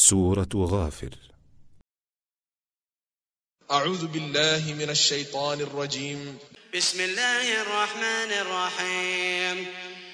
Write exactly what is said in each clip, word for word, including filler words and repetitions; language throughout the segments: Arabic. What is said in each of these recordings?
سورة غافر. أعوذ بالله من الشيطان الرجيم. بسم الله الرحمن الرحيم.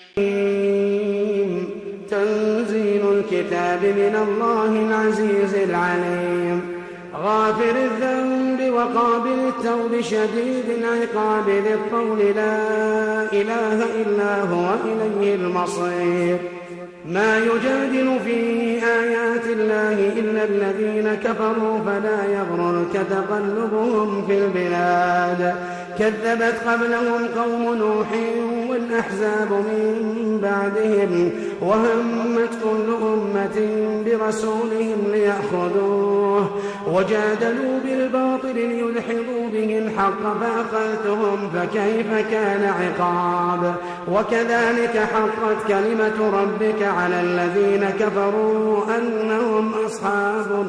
تنزيل الكتاب من الله العزيز العليم غافر الذنب وقابل التوب شديد العقاب ذي الطول لا إله إلا هو إليه المصير. ما يجادل في آيات الله إلا الذين كفروا فلا يغررك تقلبهم في البلاد. كذبت قبلهم قوم نوح والأحزاب من بعدهم وهمت كل أمة برسولهم ليأخذوه وجادلوا بالباطل ليدحضوا به الحق فأخذتهم فكيف كان عقاب. وكذلك حقت كلمة ربك على الذين كفروا أنهم أصحاب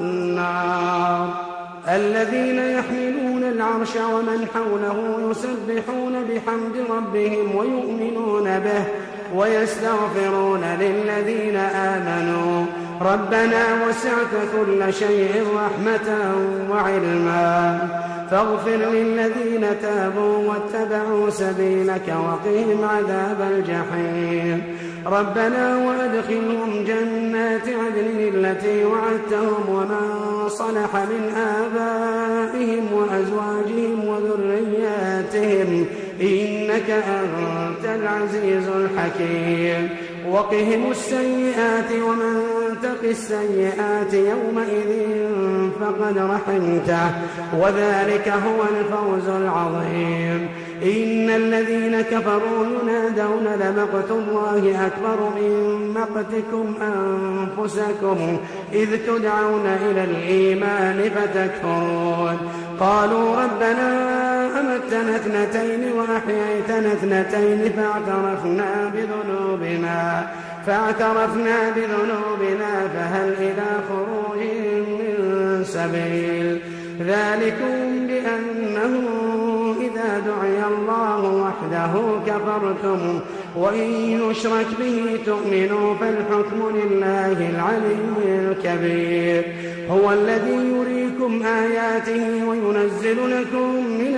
النار. الذين يحملون العرش ومن حوله يسبحون بحمد ربهم ويؤمنون به ويستغفرون للذين آمنوا ربنا وسعت كل شيء رحمة وعلما فاغفر للذين تابوا واتبعوا سبيلك وقهم عذاب الجحيم. ربنا وأدخلهم جنات عدن التي وعدتهم ومن صلح من آبائهم وأزواجهم وذرياتهم إنك أنت العزيز الحكيم. وقهم السيئات ومن تق السيئات يومئذ فقد رحمته وذلك هو الفوز العظيم. إن الذين كفروا ينادون لمقت الله أكبر من مقتكم أنفسكم إذ تدعون إلى الإيمان فتكفرون. قالوا ربنا أمتنا اثنتين وأحييتنا اثنتين فاعترفنا بذنوبنا فاعترفنا بذنوبنا فهل إلى خروج من سبيل. ذلكم بأنه إذا دعي الله وحده كفرتم وإن يشرك به تؤمنوا فالحكم لله العلي الكبير. هو الذي يريكم آياته وينزل لكم من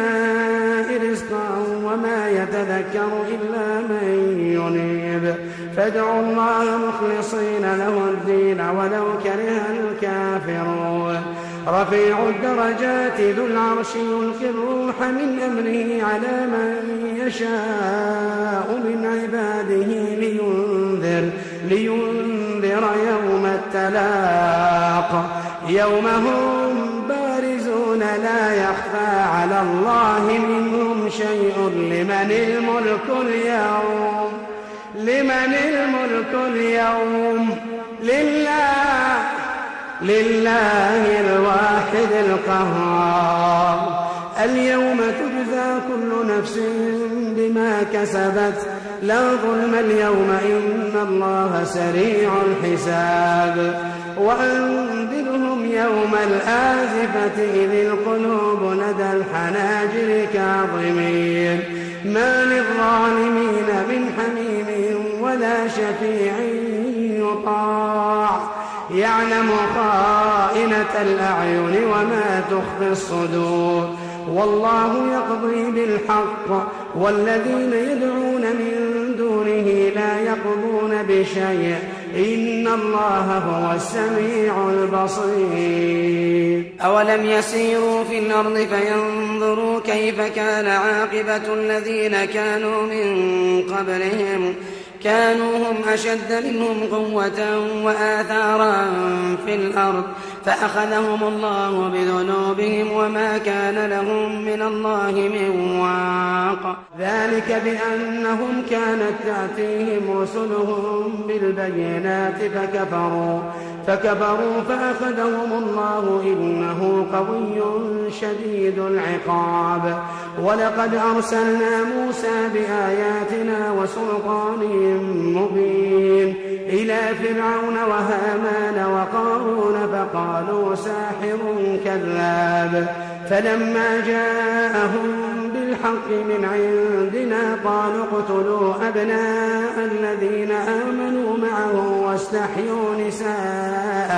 السماء رزقا وما يتذكر إلا من ينيب. فادعوا الله مخلصين له الدين ولو كره الكافرون. رفيع الدرجات ذو العرش يلقي الروح من أمره على من يشاء من عباده لينذر, لينذر يوم التلاق يوم هم بارزون لا يخفى على الله منهم شيء. لمن الملك اليوم لمن الملك اليوم لله لله الواحد القهار. اليوم تجزى كل نفس بما كسبت لا ظلم اليوم إن الله سريع الحساب. وأنذرهم يوم الآزفة إذ القلوب لدى الحناجر كاظمين ما للظالمين من حميم ولا شفيع يطاع يعلم خائنة الأعين وما تخفي الصدور. والله يقضي بالحق والذين يدعون من دونه لا يقضون بشيء إن الله هو السميع البصير. أولم يسيروا في الأرض فينظروا كيف كان عاقبة الذين كانوا من قبلهم كانوا هم أشد منهم قوة وآثارا في الأرض فأخذهم الله بذنوبهم وما كان لهم من الله من واق. ذلك بأنهم كانت تأتيهم رسلهم بالبينات فكفروا فكفروا فأخذهم الله إنه قوي شديد العقاب. ولقد أرسلنا موسى بآياتنا وسلطان مبين إلى فرعون وهامان وقارون فقالوا ساحر كذاب. فلما جاءهم بالحق من عندنا قالوا اقتلوا أبناء الذين آمنوا معه واستحيوا نساءهم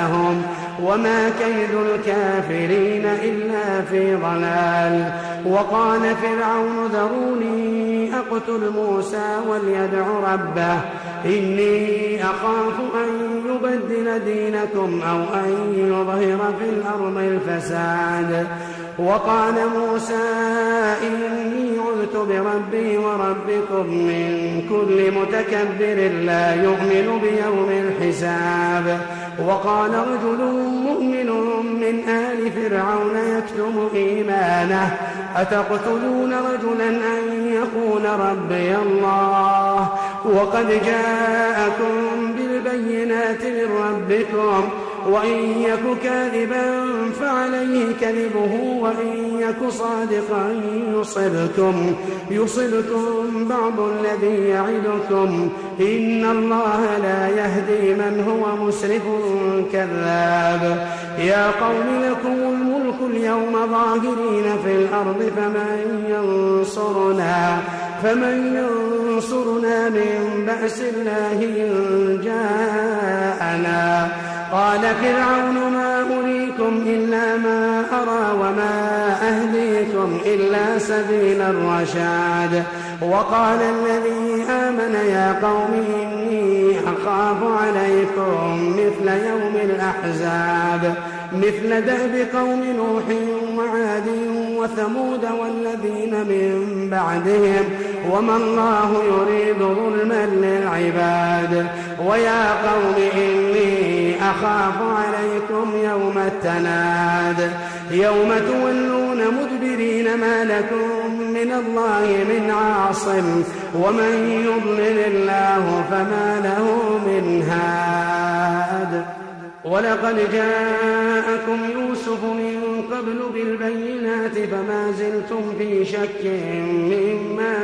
لهم وما كيد الكافرين إلا في ضلال. وقال فرعون ذروني أقتل موسى وليدع ربه إني أخاف أن يبدل دينكم أو أن يظهر في الأرض الفساد. وقال موسى إني عذت بربي وربكم من كل متكبر لا يؤمن بيوم الحساب. وقال رجل مؤمن من آل فرعون يكتم إيمانه أتقتلون رجلا أن يقول ربي الله وقد جاءكم بالبينات من ربكم وإن يك كاذبا فعليه كذبه وإن يك صادقا يصبكم يصبكم بعض الذي يعدكم إن الله لا يهدي من هو مسرف كذاب. يا قوم لكم الملك اليوم ظاهرين في الأرض فمن ينصرنا فمن ينصرنا من بأس الله إن جاءنا. قال فرعون ما أريكم إلا ما أرى وما أهديكم إلا سبيل الرشاد. وقال الذي آمن يا قوم إني أخاف عليكم مثل يوم الأحزاب مثل دأب قوم نوح وعاد وثمود والذين من بعدهم وما الله يريد ظلما للعباد. ويا قوم إني أخاف عليكم يوم التناد يوم تولون مدبرين ما لكم من الله من عاصم ومن يضلل الله فما له من هاد. ولقد جاءكم يوسف من قبل بالبينات فما زلتم في شك مما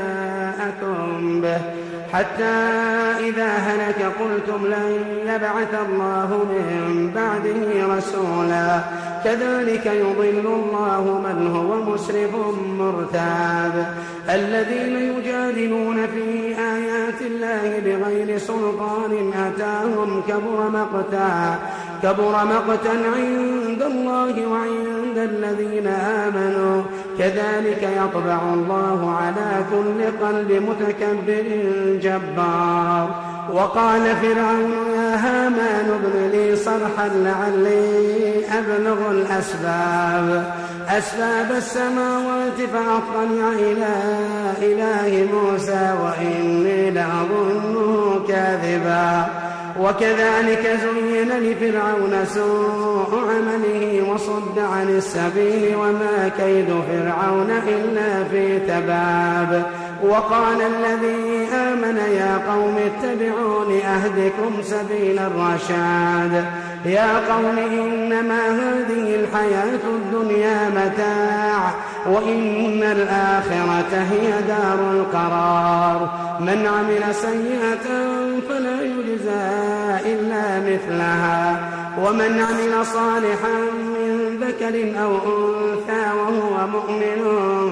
جاءكم به حتى إذا هلك قلتم لن يبعث الله من بعده رسولا كذلك يضل الله من هو مسرف مرتاب. الذين يجادلون في آيات الله بغير سلطان أتاهم كبر مقتا كبر مقتا عند الله وعند الذين آمنوا كذلك يطبع الله على كل قلب متكبر جبار. وقال فرعون يا هامان ابن لي صرحا لعلي أبلغ الأسباب أسباب السماوات فأطلع إلى إله موسى وإني لأظنه كاذبا. وكذلك زين لفرعون سوء عمله وصد عن السبيل وما كيد فرعون إلا في تباب. وقال الذي آمن يا قوم اتبعون أهدكم سبيل الرشاد. يا قوم إنما هذه الحياة الدنيا متاع وإن الآخرة هي دار القرار. من عمل سيئة فلا يجزى إلا مثلها ومن عمل صالحا من ذكر أو أنثى وهو مؤمن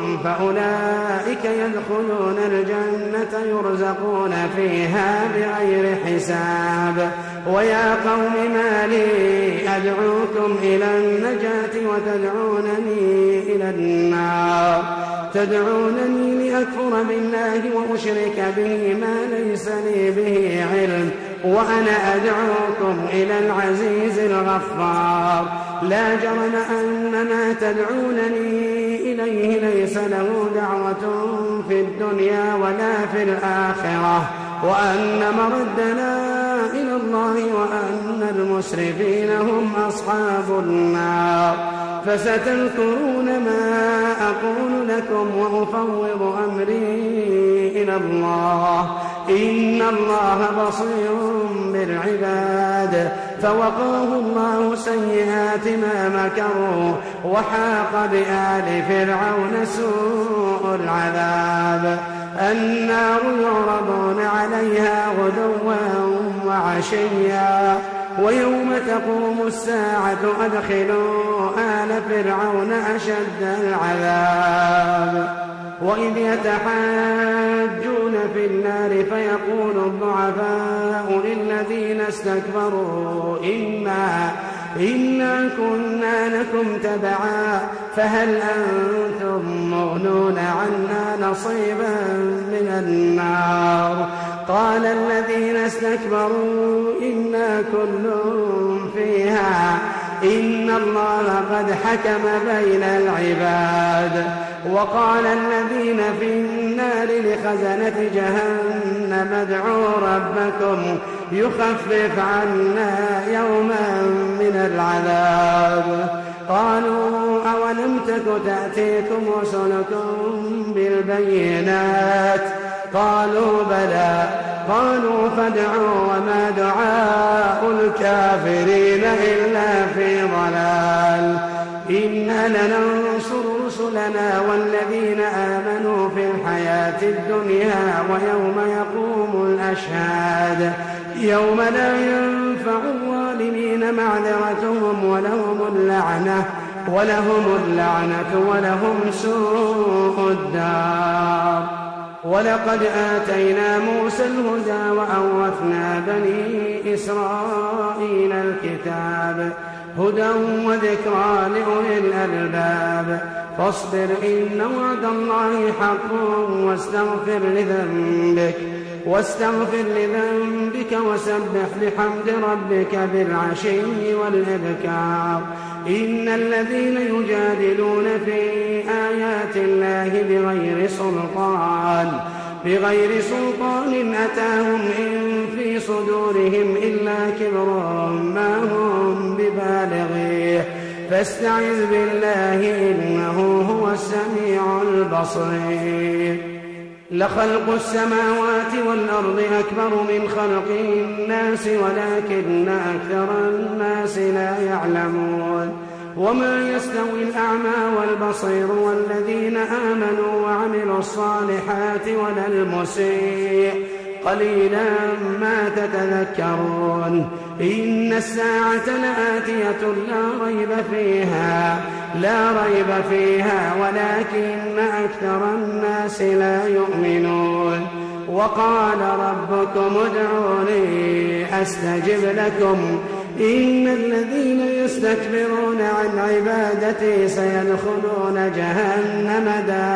فأولئك يدخلون الجنة يرزقون فيها بغير حساب. ويا قوم ما لي أدعوكم إلى النجاة وتدعونني إلى النار تدعونني لأكفر بالله وأشرك به ما ليس لي به علم وأنا أدعوكم إلى العزيز الغفار. لا جرم أن ما تدعونني إليه ليس له دعوة في الدنيا ولا في الآخرة وأن مردنا إلى الله وأن المسرفين هم أصحاب النار. فستذكرون ما أقول لكم وأفوض أمري إلى الله إن الله بصير بالعباد. فوقاه الله سيئات ما مكروا وحاق بآل فرعون سوء العذاب. النار يعرضون عليها غدوا وعشيا ويوم تقوم الساعة أدخلوا آل فرعون أشد العذاب. وإذ يتحاجون في النار فيقول الضعفاء للذين استكبروا إنا, إنا كنا لكم تبعا فهل أنتم مغنون عنا نصيبا من النار. قال الذين استكبروا إنا كل فيها إن الله قد حكم بين العباد. وقال الذين في النار لخزنة جهنم ادعوا ربكم يخفف عنا يوما من العذاب. قالوا أولم تك تأتيكم رسلكم بالبينات قالوا بلى قالوا فادعوا وما دعاء الكافرين إلا في ضلال. إنا لننصر رسلنا والذين آمنوا في الحياة الدنيا ويوم يقوم الأشهاد يوم لا ينفع الظالمين معذرتهم ولهم اللعنة ولهم اللعنة ولهم سوء الدار. ولقد آتينا موسى الهدى وأورثنا بني إسرائيل الكتاب هدى وذكرى لأولي الألباب. فاصبر إن وعد الله حق واستغفر لذنبك واستغفر لذنبك وسبح بحمد ربك بالعشي والإبكار. إن الذين يجادلون في آيات الله بغير سلطان بغير سلطان أتاهم إن في صدورهم إلا كبر ما هم ببالغيه فاستعذ بالله إنه هو السميع البصير. لخلق السماوات والأرض أكبر من خلق الناس ولكن أكثر الناس لا يعلمون. وما يستوي الأعمى والبصير والذين آمنوا وعملوا الصالحات ولا المسيء قليلا ما تتذكرون. إن الساعة لآتية لا ريب فيها لا ريب فيها ولكن أكثر الناس لا يؤمنون. وقال ربكم ادعوني أستجب لكم إن الذين يستكبرون عن عبادتي سيدخلون جهنم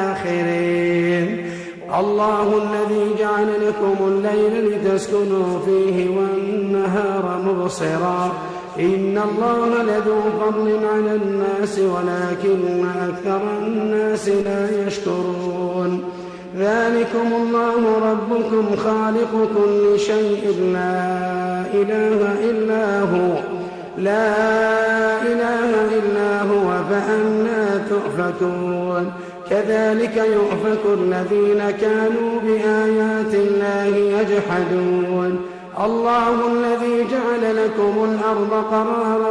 داخرين. الله الذي جعل لكم الليل لتسكنوا فيه والنهار مبصرا إن الله لذو فضل على الناس ولكن أكثر الناس لا يشكرون. ذلكم الله ربكم خالق كل شيء لا إله إلا هو لا إله إلا هو فأنى تؤفكون. كذلك يؤفك الذين كانوا بآيات الله يجحدون. الله الذي جعل لكم الأرض قرارا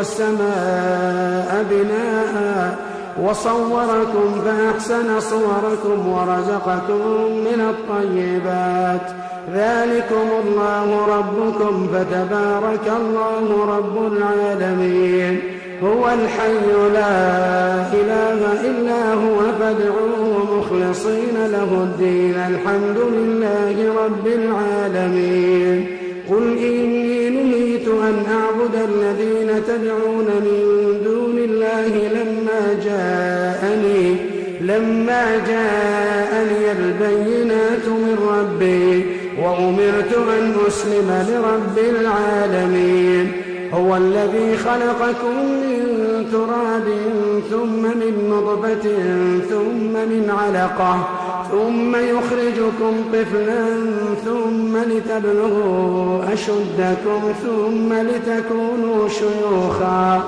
والسماء بناء وصوركم فأحسن صوركم ورزقكم من الطيبات. ذلكم الله ربكم فتبارك الله رب العالمين. هو الحي لا إله إلا هو فادعوه مخلصين له الدين الحمد لله رب العالمين. قل إني نهيت أن أعبد الذين تدعون من دون الله لما جاءني لما جاءني البينات من ربي وأمرت أن أسلم لرب العالمين. هو الذي خلقكم من تراب ثم من نطفة ثم من علقة ثم يخرجكم طفلا ثم لتبلغوا أشدكم ثم لتكونوا شيوخا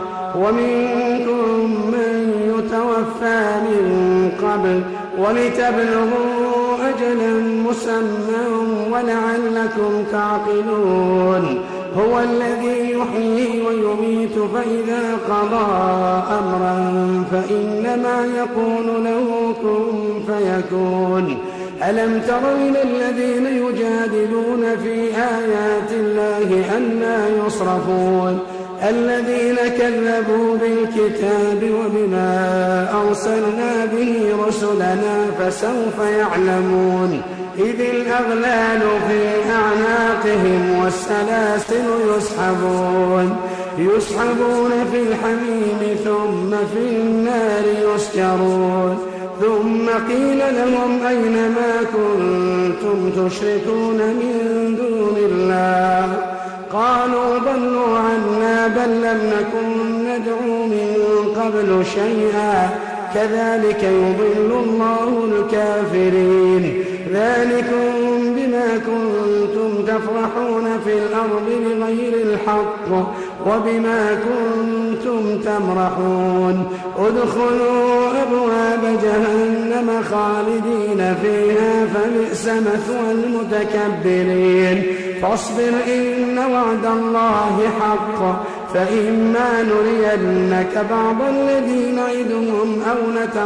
ومنكم من يتوفى من قبل ولتبلغوا أجلا مسمى ولعلكم تعقلون. هو الذي يحيي ويميت فإذا قضى أمرا فإنما يقول له كن فيكون. ألم تر إلى الذين يجادلون في آيات الله أنى يصرفون الذين كذبوا بالكتاب وبما أرسلنا به رسلنا فسوف يعلمون إذ الأغلال في أعناقهم والسلاسل يسحبون يسحبون في الحميم ثم في النار يسجرون ثم قيل لهم أين ما كنتم تشركون من دون الله قالوا ضلوا عنا بل لم نكن ندعو من قبل شيئا كذلك يضل الله الكافرين ذلكم بما كنتم تفرحون في الأرض بغير الحق وبما كنتم تمرحون ادخلوا أبواب جهنم خالدين فيها فبئس مثوى المتكبرين فاصبر إن وعد الله حق فإما نرينك بعض الذي نعدهم أو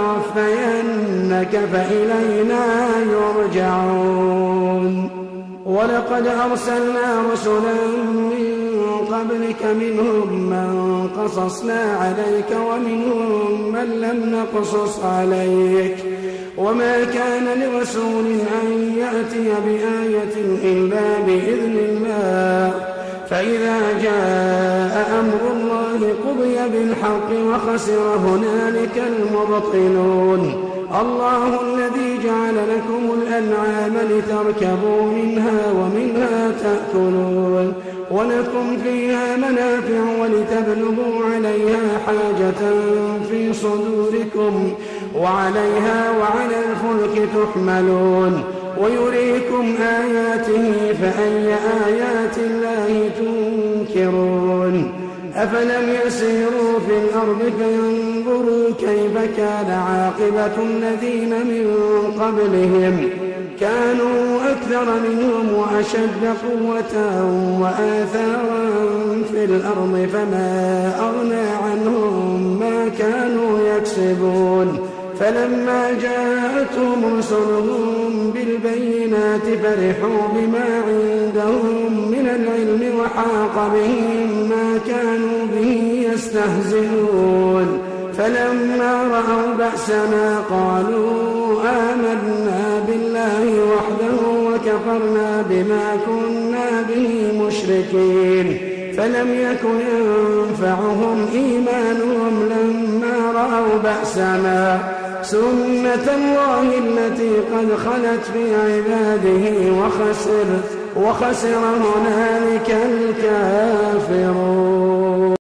نتوفينك فإلينا يرجعون ولقد أرسلنا رسلا من قبلك منهم من قصصنا عليك ومنهم من لم نقصص عليك وما كان لرسول أن يأتي بآية إلا بإذن الله فإذا جاء أمر الله قضي بالحق وخسر هنالك المبطلون الله الذي جعل لكم الأنعام لتركبوا منها ومنها تأكلون ولكم فيها منافع ولتبلغوا عليها حاجة في صدوركم وعليها وعلى الفلك تحملون ويريكم آياته فأي آيات الله تنكرون أفلم يسيروا في الأرض فينظروا كيف كان عاقبة الذين من قبلهم كانوا أكثر منهم وأشد قوة وآثارا في الأرض فما أغنى عنهم ما كانوا يكسبون فلما جاءتهم رسلهم بالبينات فرحوا بما عندهم من العلم وحاق بهم ما كانوا به يستهزئون فلما رأوا بأسنا قالوا آمنا بالله وحده وكفرنا بما كنا به مشركين فلم يكن ينفعهم إيمانهم لما رأوا بأسنا سنة الله التي قد خلت في عباده وخسر وخسر هنالك الكافرون.